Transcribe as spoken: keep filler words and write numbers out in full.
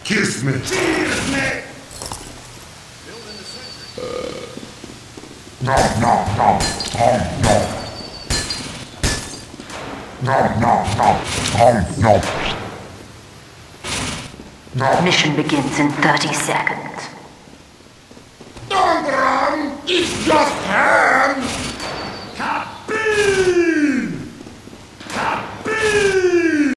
Kiss me. Kiss me. No, no, no. Oh, no. No, no, no. Oh, no. No. Mission begins in thirty seconds.